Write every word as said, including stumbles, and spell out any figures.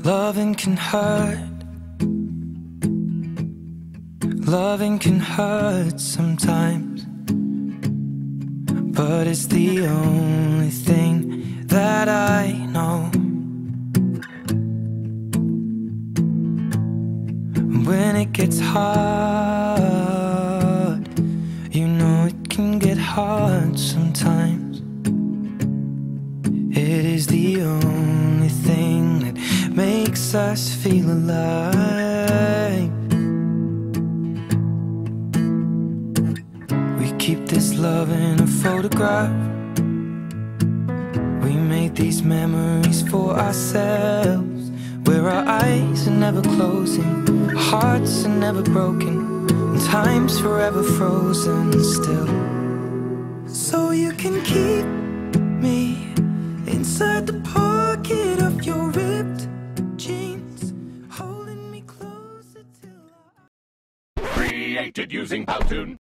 Loving can hurt. Loving can hurt sometimes, but it's the only thing that I know. When it gets hard, you know it can get hard sometimes. It is the only thing that makes us feel alive. We keep this love in a photograph. We made these memories for ourselves, where our eyes are never closing, hearts are never broken, and time's forever frozen still. So you can keep me inside the pocket of your ripped jeans, holding me closer till I... Created using Powtoon.